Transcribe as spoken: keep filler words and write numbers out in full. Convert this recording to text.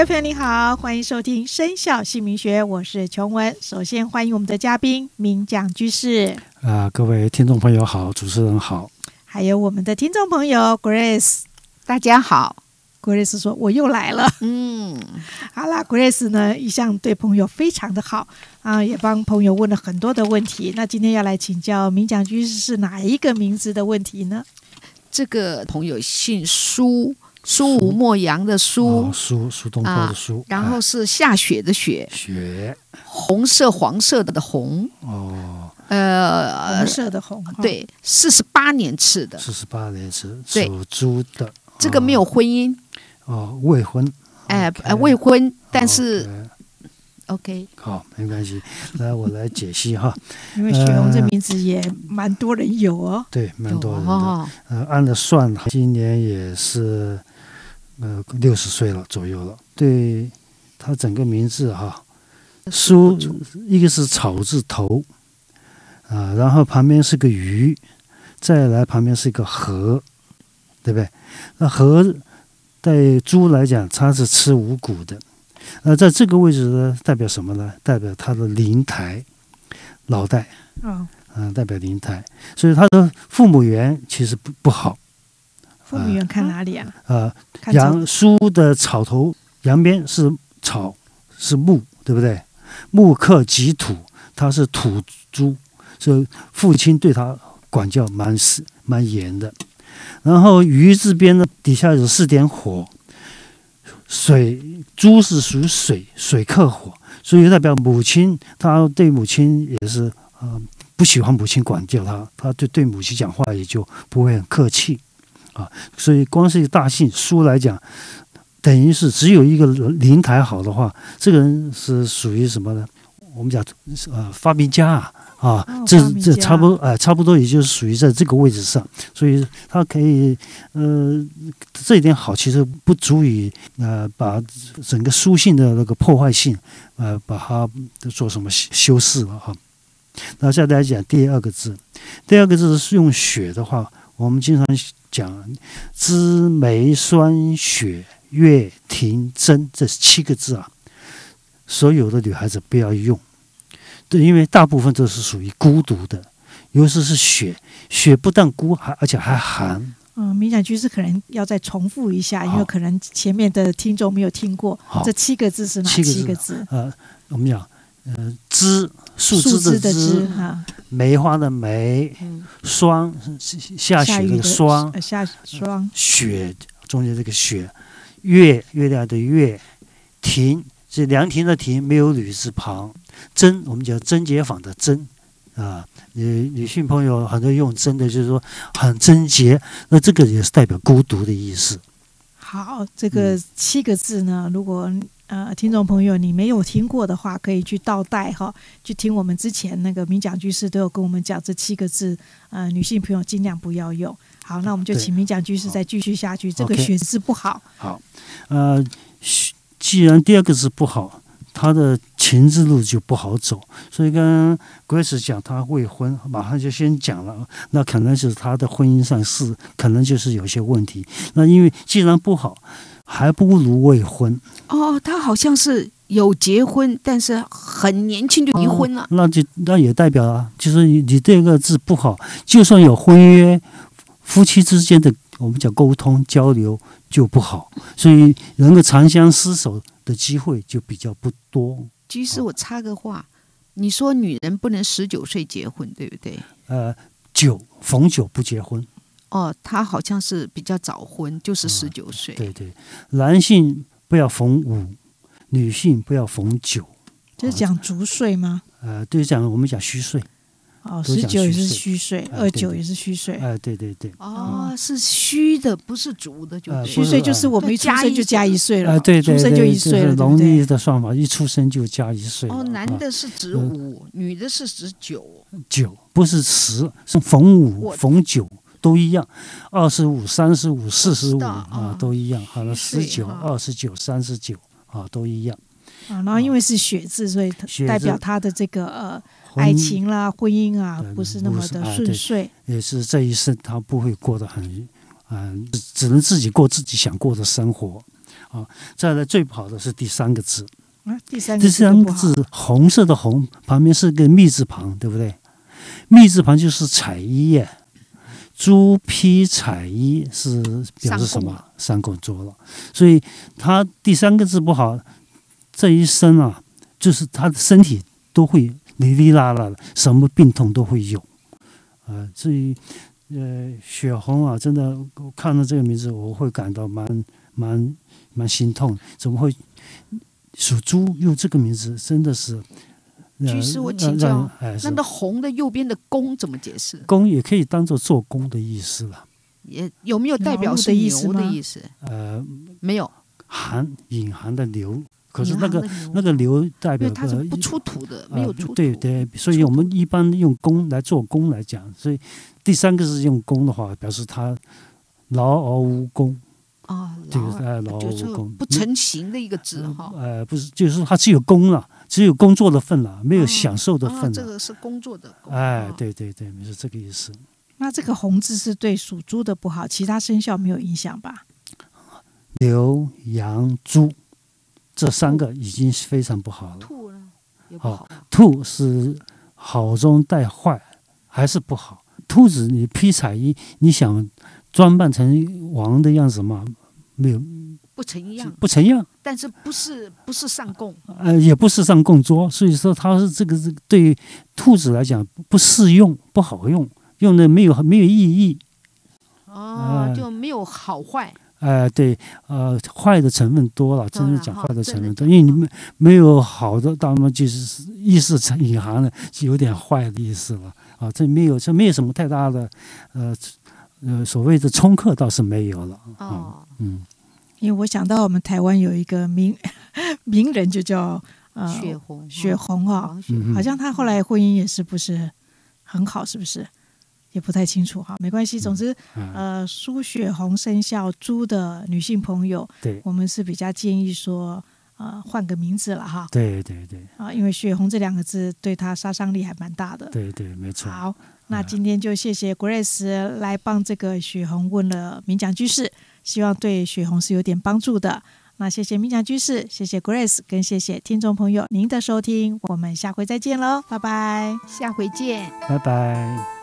位朋友你好，欢迎收听生肖姓名学，我是琼文。首先欢迎我们的嘉宾明讲居士， 啊、各位听众朋友好，主持人好， 还有我们的听众朋友 Grace， 大家好。 Grace 说我又来了， 嗯， 好啦 Grace 呢一向对朋友非常的好啊，也帮朋友问了很多的问题。那今天要来请教明讲居士是哪一个名字的问题呢？ 这个朋友姓苏，苏吴莫阳的苏， 哦、苏苏东坡的苏、 啊，然后是下雪的雪， 雪， 红色黄色的红， 哦， 呃，红色的红， 对，四十八年次的， 四十八年次，属猪的， 这个没有婚姻， 哦，未婚， 哎、 okay, 呃，未婚，但是 ，OK， 好，没关系，来我来解析哈， 因为雪红这名字也蛮多人有哦， 对，蛮多人的， 哦、 呃，按了算，今年也是呃六十岁了左右了，对他整个名字哈，苏一个是草字头，啊，然后旁边是个鱼，再来旁边是一个禾，对不对？那禾对猪来讲，它是吃五谷的。那在这个位置呢，代表什么呢？代表它的灵台老代， 嗯、 呃，代表灵台，所以他的父母缘其实不不好。 父母缘看哪里啊？ 呃，阳苏的草头阳边是草，是木，对不对？木克己土，他是土猪，所以父亲对他管教蛮死蛮严的。然后鱼字边呢，底下有四点火，水猪是属于水，水克火，所以代表母亲，他对母亲也是呃不喜欢母亲管教他，他就对母亲讲话也就不会很客气啊。所以光是一个大姓苏来讲，等于是只有一个灵台好的话，这个人是属于什么呢？我们讲呃发明家啊。啊， 哦、 这这差不多，哎、呃，差不多也就是属于在这个位置上，所以他可以，呃，这一点好，其实不足以呃把整个书信的那个破坏性，呃，把它做什么修饰了哈。那再来讲第二个字，第二个字是用雪的话，我们经常讲枝梅酸雪月庭真，这七个字啊，所有的女孩子不要用。对，因为大部分都是属于孤独的，尤其是雪，雪不但孤，还而且还寒。 嗯，明讲居士可能要再重复一下，因为可能前面的听众没有听过，这七个字是哪七个字？七个字呃，我们讲，呃，枝，树枝的枝， 哈， 梅花的梅，霜，下雪的霜， 下霜， 雪中间这个雪，月，月亮的月，庭。是凉亭的亭，没有女字旁。贞，我们讲贞洁坊的贞啊，女女性朋友很多用贞的，就是说很贞洁，那这个也是代表孤独的意思。 好，这个七个字呢，如果呃听众朋友你没有听过的话，可以去倒带哈，去听我们之前那个明讲居士都有跟我们讲这七个字，呃，女性朋友尽量不要用。好，那我们就请明讲居士再继续下去，这个雪字不好。 好，呃。既然第二个字不好，他的情之路就不好走，所以跟 Grace 讲他未婚，马上就先讲了，那可能是他的婚姻上是可能就是有些问题。那因为既然不好，还不如未婚。 哦，他好像是有结婚，但是很年轻就离婚了。 哦、那就那也代表啊，就是你这个字不好，就算有婚约，夫妻之间的我们讲沟通交流就不好，所以能够长相厮守的机会就比较不多。 其实我插个话，你说女人不能十九岁结婚，对不对？ 呃，九逢九不结婚。 哦，他好像是比较早婚，就是十九岁、 嗯。对对，男性不要逢五，女性不要逢九。 这是讲足岁吗？ 呃，对，讲我们讲虚岁。 哦，十九也是虚岁，二九也是虚岁。 哎，对对对。 哦，是虚的，不是足的，就虚岁就是我们一出生就加一岁了。 啊，对对对， 出生就一岁了， 农历的算法，一出生就加一岁。 哦，男的是指五，女的是指九。 九不是十，是逢五、逢九都一样，二十五、三十五、四十五啊都一样。好了，十九、二十九、三十九啊都一样。 啊，然后因为是血字，所以代表他的这个呃。爱情啦，婚姻啊，不是那么的顺遂， 也是这一生他不会过得很，嗯、呃，只能自己过自己想过的生活， 啊。再来最不好的是第三个字， 啊，第三个第字都不好三个字红色的红旁边是个密字旁，对不对？密字旁就是彩衣耶。朱批彩衣是表示什么？上供桌了。所以他第三个字不好，这一生啊，就是他的身体都会哩哩啦啦的，什么病痛都会有。啊、呃，至于呃血红啊，真的我看到这个名字，我会感到蛮蛮蛮心痛。怎么会属猪用这个名字？真的是。 居士，我请教， 呃、 那那红的右边的弓怎么解释？ 弓也可以当做做工的意思了。 也有没有代表是牛的意思？ 呃， 没有， 含隐含的牛，可是那个那个牛代表因为它是不出土的， 呃、 没有出土。 对对，所以我们一般用弓来做工来讲，所以第三个是用弓的话，表示它劳而无功。 啊， 这个呃劳而就是无功， 不成形的一个字哈。 呃，不是，就是它只有功了，只有工作的份了，没有享受的份了。 啊啊、这个是工作的功。 哎，对对对，是这个意思。 那这个红字是对属猪的不好，其他生肖没有影响吧？ 牛、羊、猪这三个已经非常不好了。 兔呢也不好、 哦。兔是好中带坏，还是不好。兔子你披彩衣，你想装扮成王的样子吗？没有， 不成样， 不成样。 但是不是不是上供， 呃，也不是上供桌，所以说它是这个这个对于兔子来讲不适用，不好用，用的没有没有意义。 哦，呃、就没有好坏。 呃，对，呃，坏的成分多了，真的讲坏的成分多，因为你们没有好的，那么就是意思隐含了，就有点坏的意思了啊。这没有，这没有什么太大的，呃呃，所谓的冲克倒是没有了啊。 哦、 嗯， 因为我想到我们台湾有一个名名人，就叫呃血红， 血红哈、哦， 嗯、 好像他后来婚姻也是不是很好，是不是？也不太清楚哈，没关系。总之， 嗯、 呃，属血红生肖猪的女性朋友， 对， 我们是比较建议说，呃，换个名字了哈。 对对对。 啊，因为血红这两个字对他杀伤力还蛮大的。 对对，没错。 好，那今天就谢谢 Grace 来帮这个血红问了冥讲居士，希望对血红是有点帮助的。那谢谢冥讲居士，谢谢 Grace， 跟谢谢听众朋友您的收听，我们下回再见喽，拜拜， 下回见， 拜拜。